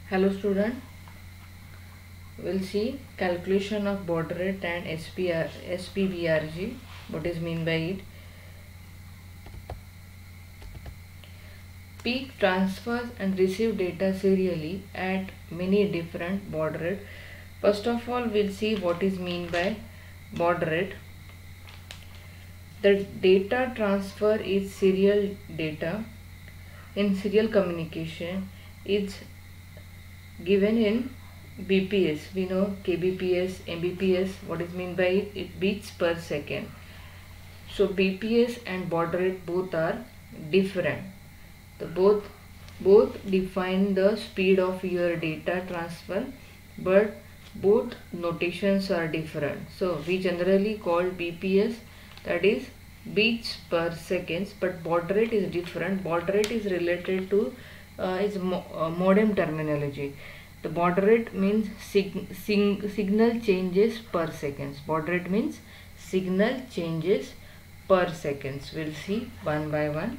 Hello student, we'll see calculation of baud rate and SPVRG. What is mean by it? Peak transfers and receive data serially at many different baud rate. First of all, we'll see what is mean by baud rate. The data transfer is serial data in serial communication. It's given in BPS. We know kbps, mbps. What is mean by it? It beats per second. So BPS and baud rate both are different. The both define the speed of your data transfer, but both notations are different. So we generally call BPS, that is beats per seconds, but baud rate is different. Baud rate is related to modem terminology. The baud rate means signal changes per seconds. Baud rate means signal changes per seconds. We'll see one by one.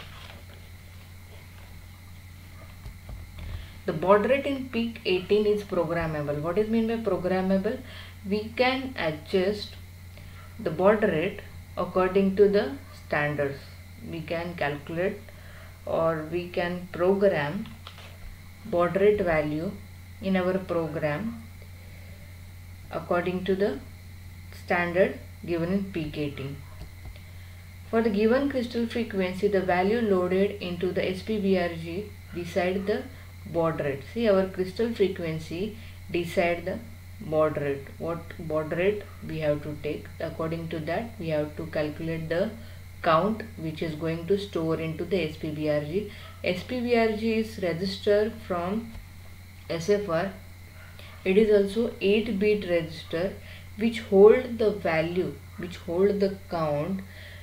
The baud rate in peak 18 is programmable. What is mean by programmable? We can adjust the baud rate according to the standards. We can calculate or we can program baud rate value in our program according to the standard given in peak 18. For the given crystal frequency, the value loaded into the SPVRG decide the baud rate. See, our crystal frequency decide the baud rate. What baud rate we have to take? According to that, we have to calculate the count which is going to store into the SPVRG. SPVRG is register from SFR. It is also 8-bit register which hold the value, which hold the count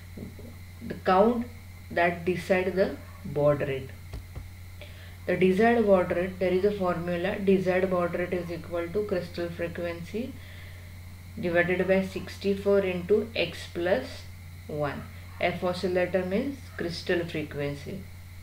that decide the baud rate. The desired baud rate, there is a formula. Desired baud rate is equal to crystal frequency divided by 64 into x plus 1. F oscillator means crystal frequency.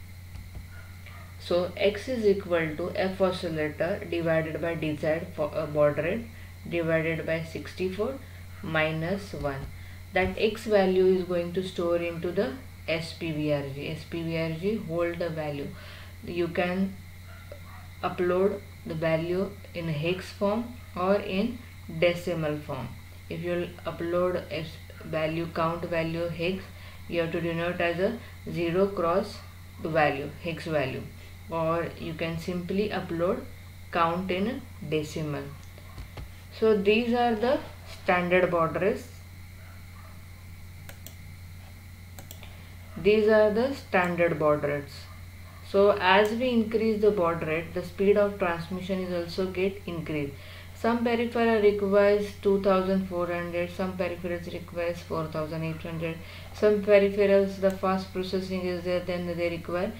So x is equal to F oscillator divided by desired baud rate divided by 64 minus 1. That x value is going to store into the SPVRG. SPVRG hold the value. You can upload the value in hex form or in decimal form. If you upload count value hex, you have to denote as a 0 cross the value, hex value, or you can simply upload count in decimal. So these are the standard baud rates. These are the standard baud rates. So as we increase the baud rate, the speed of transmission is also get increased. Some peripheral requires 2400, some peripherals requires 4800, some peripherals the fast processing is there, then they require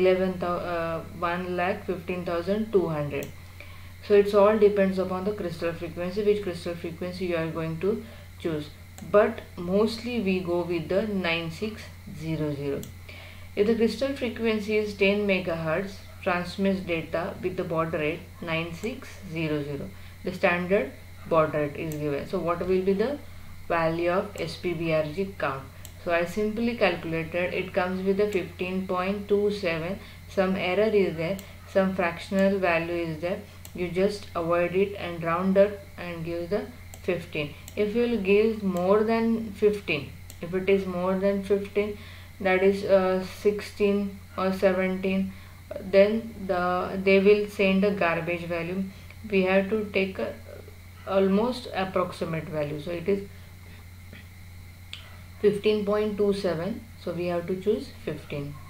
1,15,200. So it's all depends upon the crystal frequency, which crystal frequency you are going to choose. But mostly we go with the 9600. If the crystal frequency is 10 MHz, transmits data with the baud rate 9600. The standard baud rate is given. So what will be the value of SPVRG count? So I simply calculated, it comes with a 15.27. Some error is there, some fractional value is there. You just avoid it and round up and give the 15. If you will give more than 15, if it is more than 15, that is 16 or 17, then they will send a garbage value. We have to take almost approximate value. So it is 15.27, so we have to choose 15.